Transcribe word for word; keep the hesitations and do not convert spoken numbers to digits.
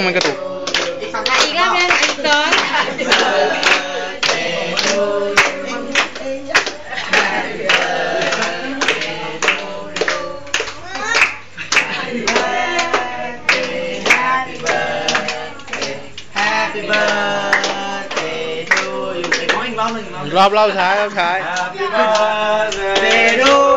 main kartu. Nah, Ika yang itu. Happy birthday to you. รอบรอบท้ายรอบท้าย Happy birthday to